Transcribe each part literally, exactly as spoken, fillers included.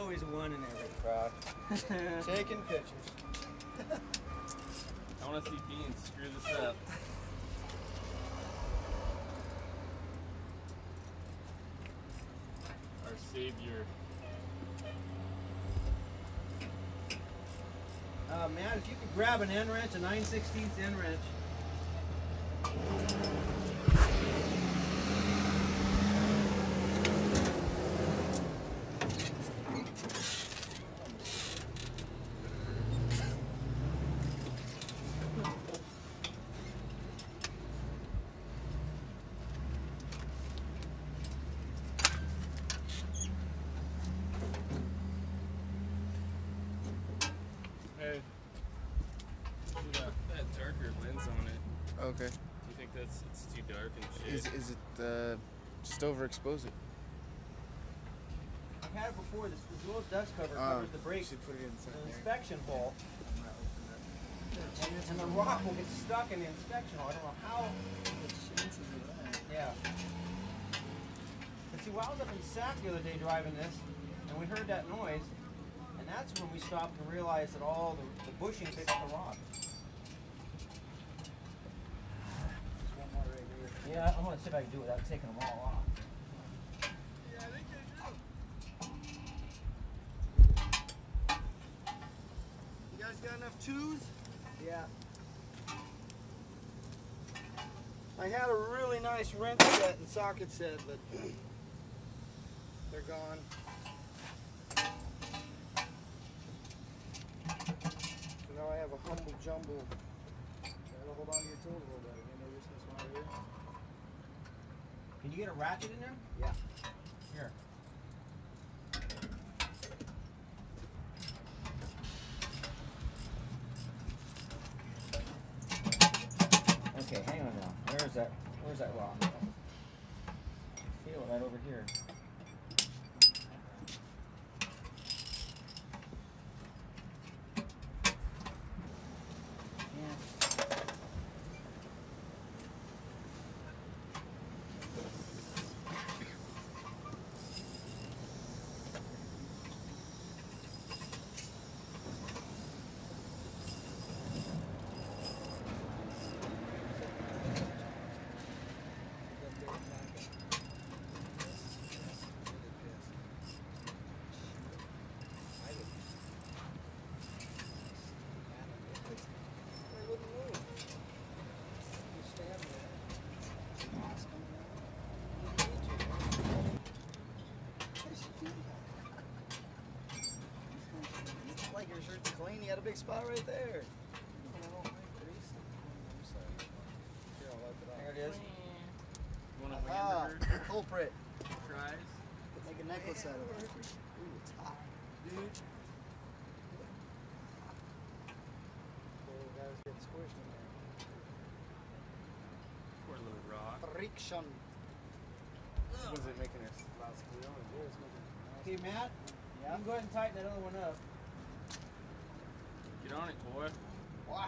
always one in every crowd. Taking pictures. I want to see Bean screw this up. Our savior. Uh, man, if you could grab an end wrench, a nine sixteenths end wrench. Hey. Yeah, that darker lens on it. Okay. Do you think that's it's too dark and shit? Is is it uh, just overexpose it? I've had it before. This, this little dust cover Uh, covers the brake, should put it inside the there. inspection hole, and, and the rock will get stuck in the inspection hole. I don't know how. Yeah. But see, well, I was up in Sac the other day driving this, and we heard that noise, and that's when we stopped and realized that all the, the bushing fixed the rock. Yeah, I'm gonna see if I can do it without taking them all off. You guys got enough twos? Yeah. I had a really nice wrench set and socket set, but they're gone. So now I have a humble jumble. Try to hold on to your tools a little bit. Again, maybe this one right here. Can you get a ratchet in there? Yeah. Here. Okay, hang on now. Where's that? Where's that rock? Feel it right over here. Like your shirt's clean, you had a big spot right there. There it is. You want a Ah, Wanderer? culprit. Tries? Make a necklace out of it. Ooh, it's hot. Dude. Little guys get squished in there. Poor little rock. Friction. Was it making a loud squeal? Okay, Matt. You can go ahead and tighten that other one up. Get on it, boy. What?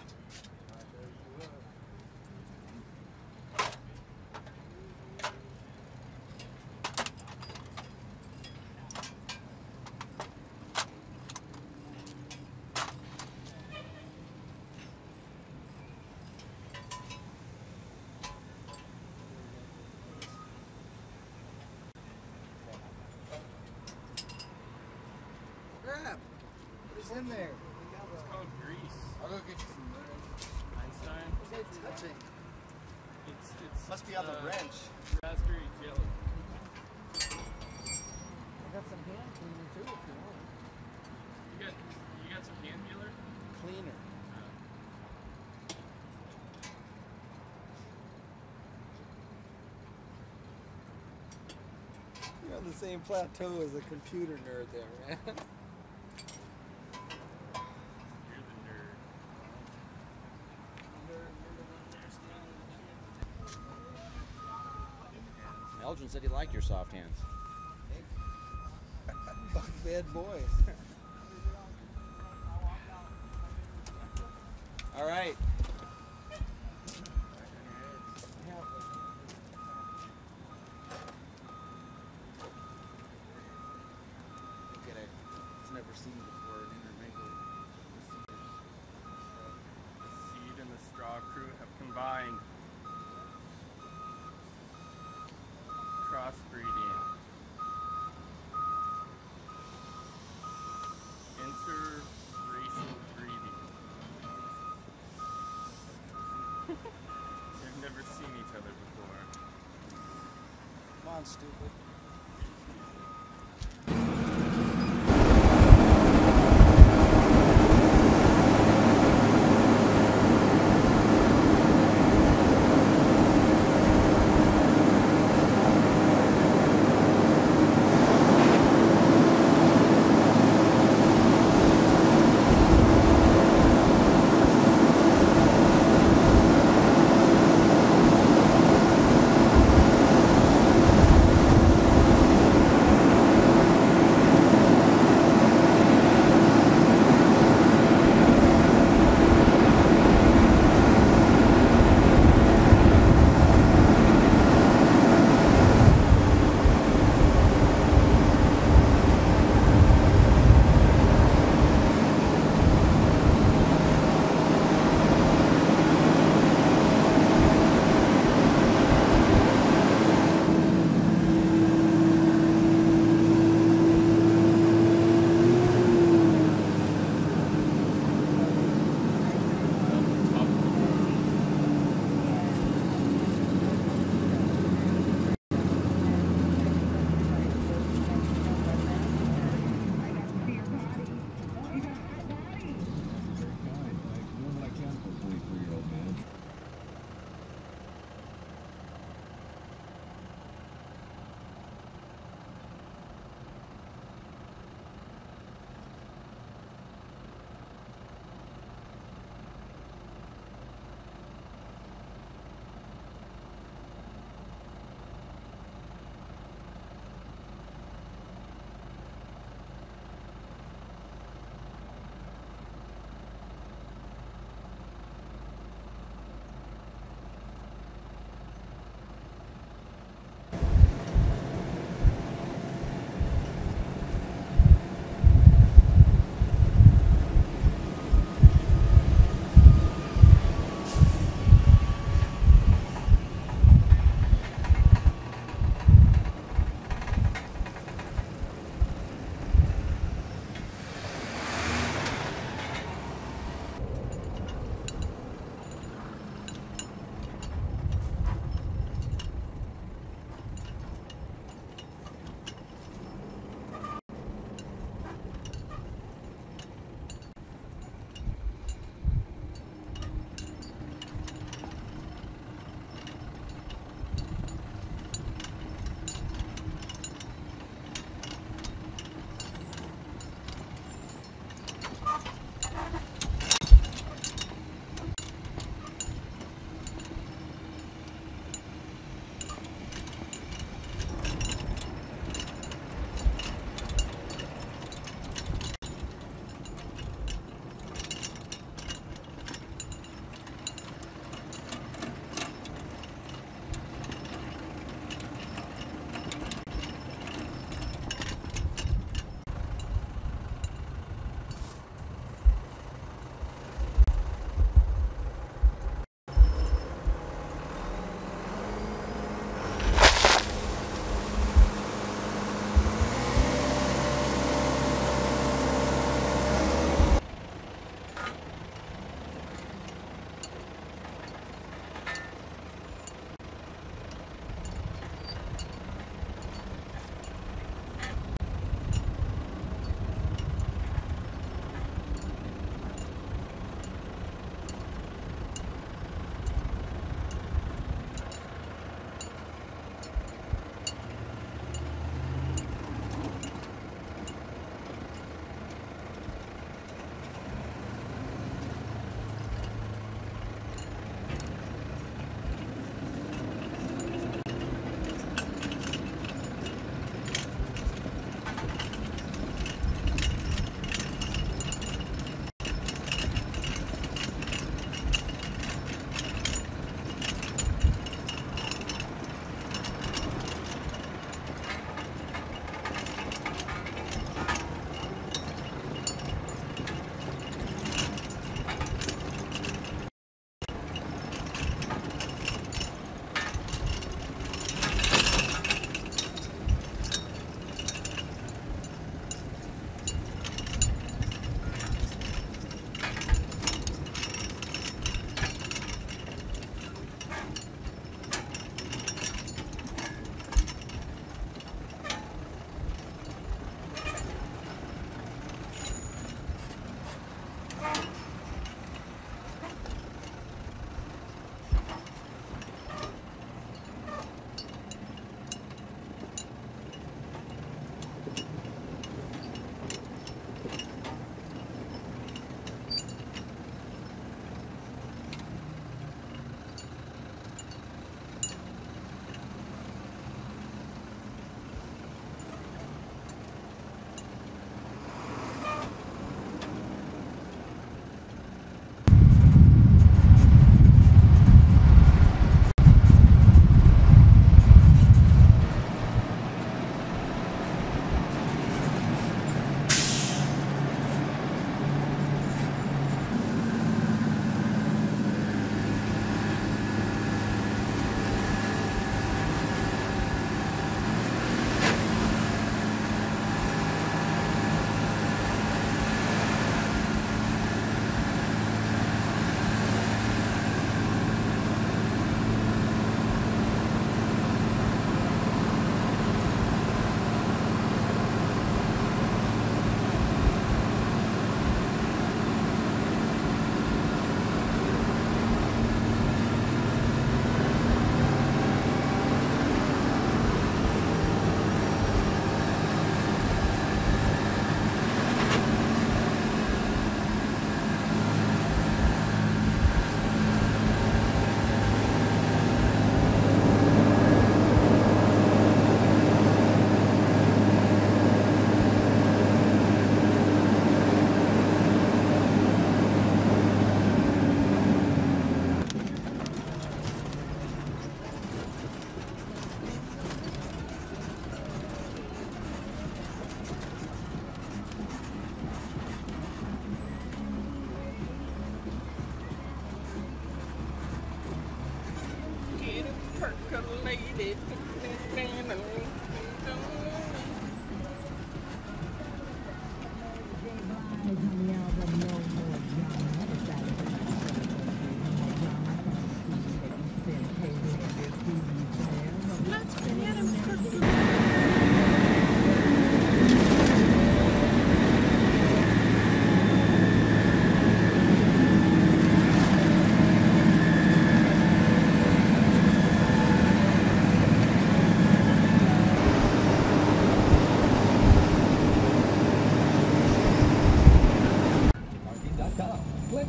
Crap! What is in there? It's called grease. I'll go get you some. Einstein. What's it touching? It's it's Must be on the uh, wrench. raspberry jelly. I got some hand cleaner too if you want. You got you got some hand peeler? Cleaner. You're on the same plateau as a computer nerd there, man. You're the nerd. Elgin said he liked your soft hands. Fuck bad boys. All right. Look at it. seen before an intermingled procedure. The seed and the straw crew have combined. Crossbreeding. Interracial breeding. They've never seen each other before. Come on, stupid.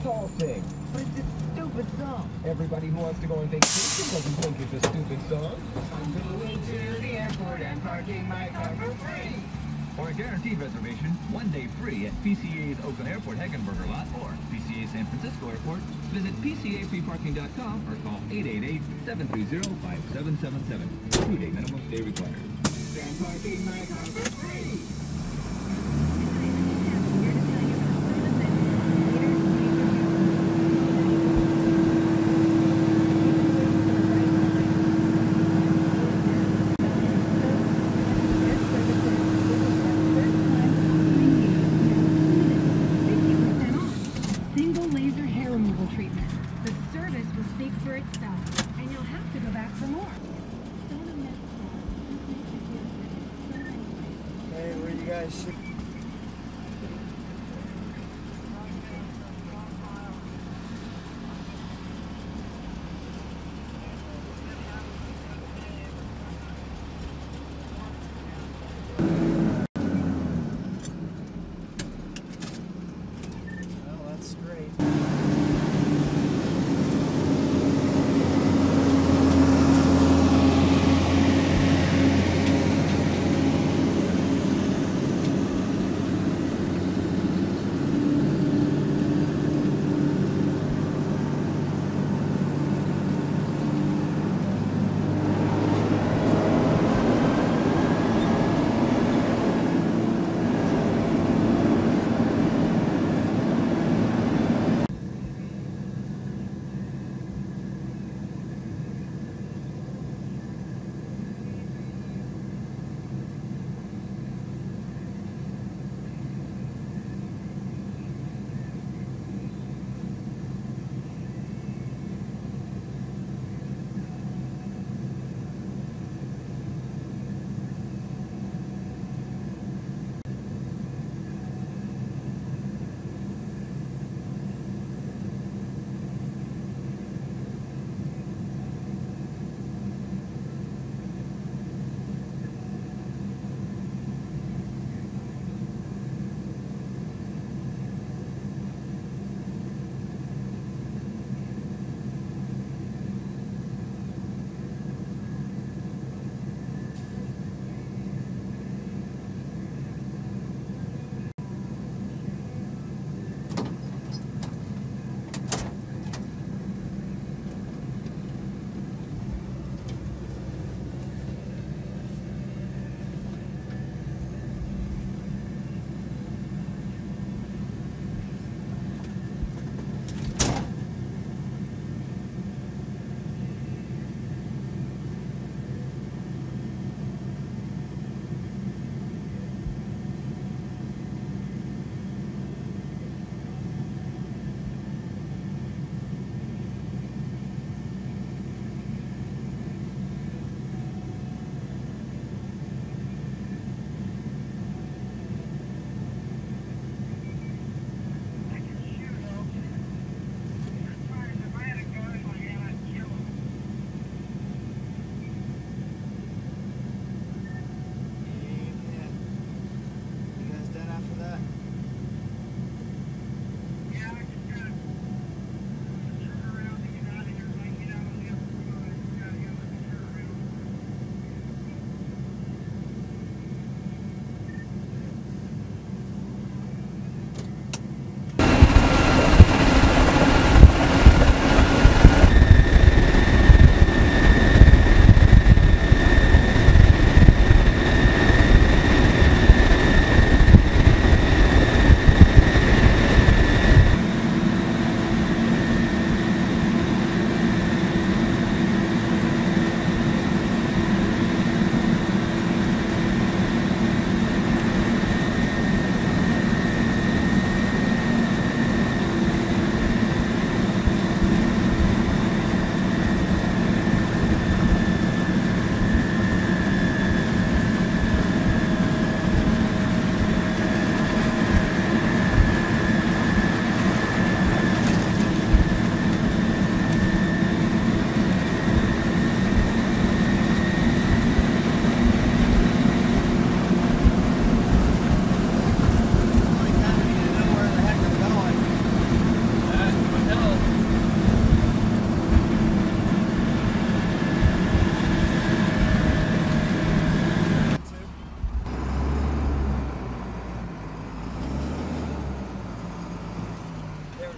all sing. But it's a stupid song. Everybody who wants to go on vacation doesn't think it's a stupid song. I'm going to the airport and parking my car for free. For a guaranteed reservation, one day free at P C A's Oakland Airport Heckenberger lot or P C A San Francisco Airport, visit P C A free parking dot com or call eight eight eight, seven three zero, five seven seven seven. Two-day minimum stay required. And parking my car for free. Single laser hair removal treatment. The service will speak for itself, and you'll have to go back for more. Hey, where you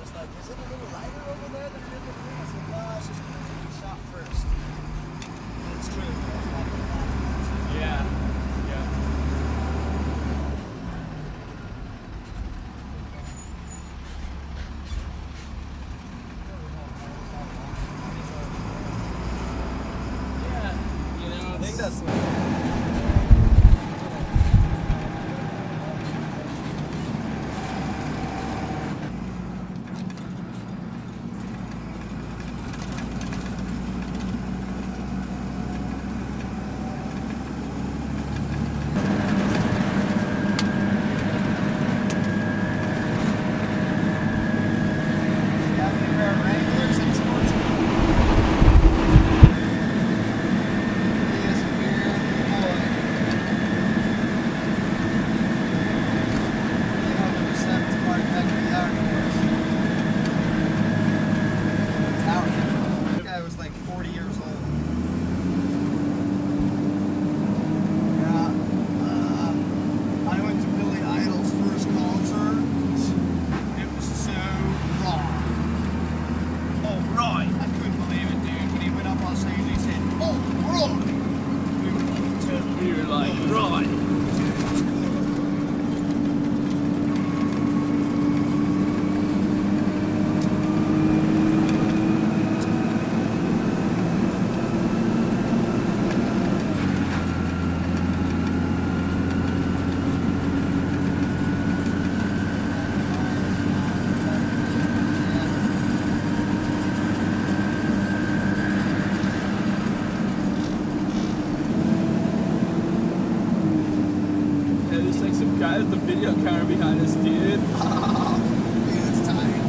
was like, is it a little lighter over there than it is over here? I said, no, it's just because you shot first. And it's true. It's like that. Yeah. Yeah. Yeah. You know, I think that's guy with the video camera behind us, dude. Oh, dude, it's tight.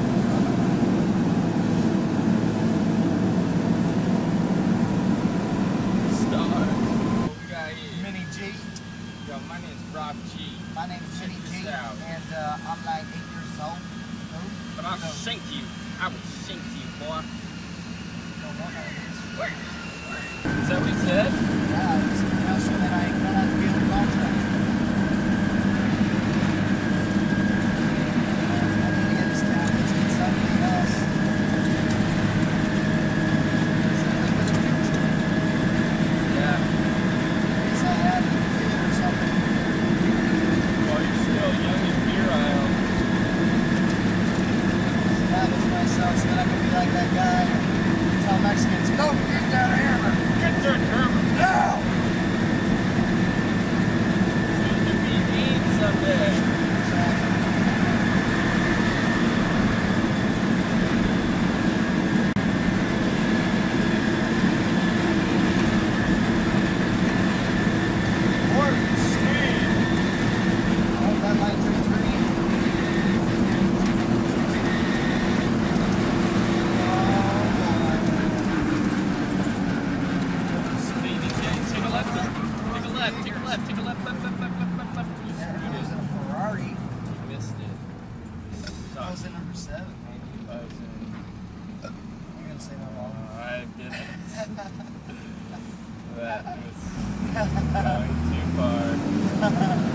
Star. What we got here? Mini G. Yo, my name is Rob G. My name's Check Mini this G, out. and uh, I'm like eight years old. But I'll sink you. I will sink you, boy. Where? Is that what he said? Yeah, it's a wrestler that I ain't gonna have to be on the contract. That was going too far.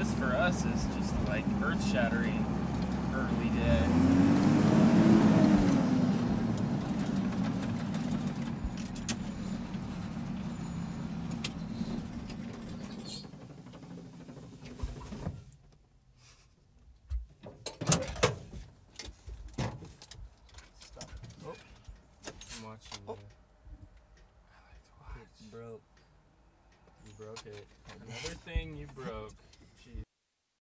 this for us is just like earth-shattering early day. Stop. Oh. I'm watching Oh. you. I like to watch. It broke. You broke it. Another thing you broke.